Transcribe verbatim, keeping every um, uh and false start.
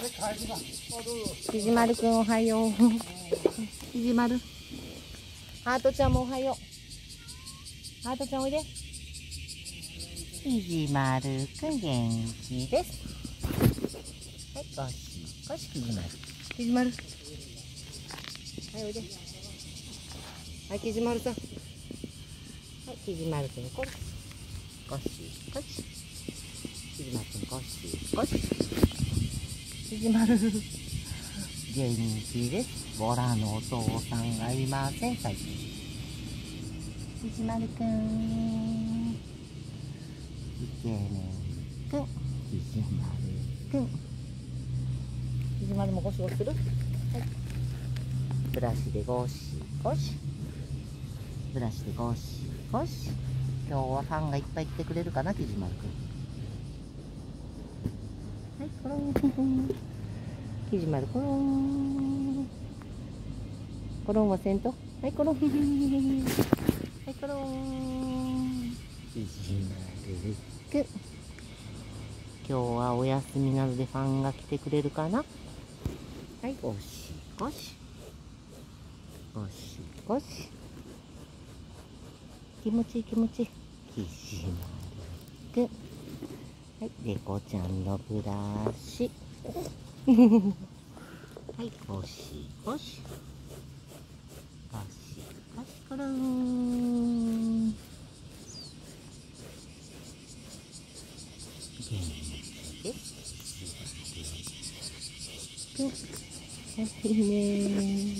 きじまるくんおはよう。きじまる。ハートちゃんもおはよう。ハートちゃんおいで。きじまるくん元気です。はい、ゴシゴシきじまる。きじまる。はい、おいで。はい、きじまるさん。はい、きじまるくんこれ。ゴシゴシ。きじまるくんゴシゴシ。きじまる。元気です。ボラのお父さんがいません、最近。きじまるくん。イケメンくん。きじまるくん。きじまるもゴシゴシする？はい。ブラシでゴシゴシ。ブラシでゴシゴシ。今日はファンがいっぱい来てくれるかな、きじまるくん。はい、コロン。きじまるコロン。コロンはせんと。はい、コロン。はい、コロン。きじまるくん。今日はお休みなのでファンが来てくれるかな。はい、ゴシゴシ。ゴシゴシ。気持ちいい気持ちいい。きじまるくん。はい、猫ちゃんのブラシ。はい、ゴシゴシ。ゴシゴシコロン。元気です。はいね。